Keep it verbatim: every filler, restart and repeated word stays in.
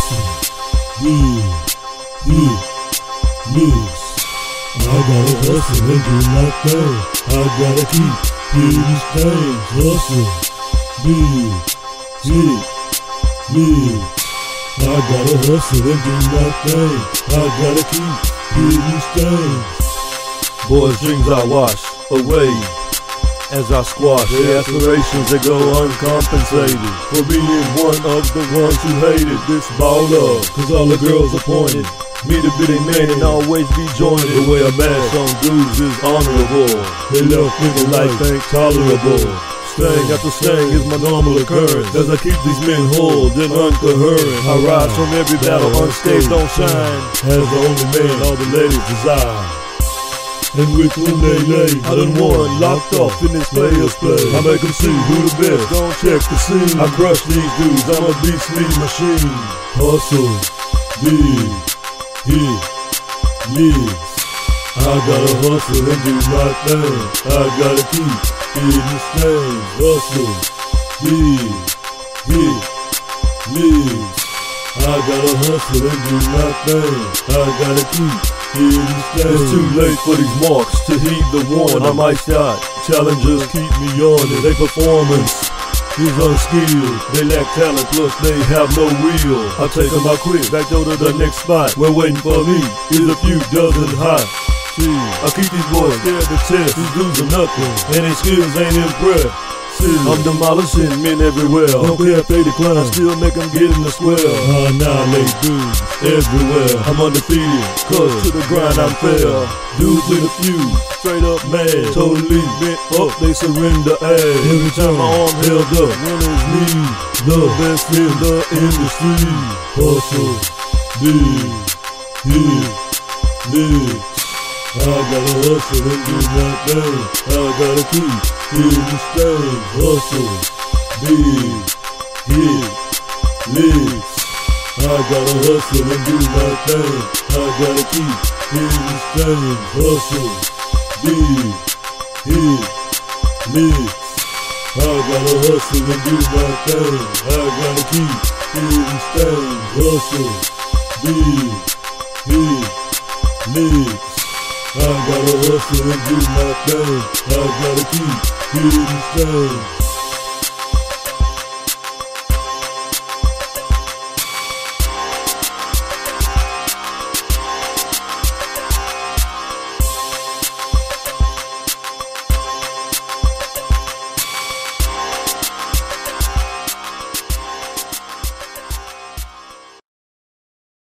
hustle, yeah, yeah, yes. I gotta hustle and do my thing. I gotta keep hitting these things. Hustle, yeah, yeah, yeah. I gotta hustle and do my thing. I gotta keep hitting these things. Boys' dreams I wash away as I squash their aspirations that go uncompensated for being one of the ones who hated this ball up. Cause all the girls appointed me to be their man and always be joined. The way I mash on dudes is honorable. They left nigga life ain't tolerable. Staying after staying is my normal occurrence as I keep these men whole and uncoherent. I rise from every battle unscathed, don't shine as the only man all the ladies desire. And with whom they lay, I done won, locked off in this player's play. I make them see who the best, don't check the scene. I crush these dudes, I'm a beastly machine. Hustle, yeah, yeah, yes. I gotta hustle and do my thing. I gotta keep hitting these things. Hustle, yeah, yeah, yes. I gotta hustle and do my thing. I gotta keep hitting these things. It's too late for these marks to heed the warning. I'm iced out, challengers keep me on it. Their performance is unskilled. They lack talent, plus they have no will. I take them out quick, back door to the next spot. Where waiting for me is a few dozen hot. I keep these boys scared to test. These dudes are nothing, and their skills ain't impressed. I'm demolishing men everywhere. Don't care if they decline, I still make them get in the square. I annihilate dudes everywhere. I'm undefeated, cause to the grind I'm fair. Dudes in a few, straight up mad, totally bent up, they surrender ass. Every time my arm held up, winners need the best in the industry. Hustle, yeah, yeah, yeah. I gotta hustle and do my thing. I gotta keep hitting these things. Hustle, yeah, yeah, yes. I gotta hustle and do my thing. I gotta keep hitting these things. Hustle, yeah, yeah, yes. I gotta hustle and do my thing. I gotta keep hitting these things. Hustle, yeah, yeah, yes. I gotta hustle and do my thing. I gotta keep hitting these things.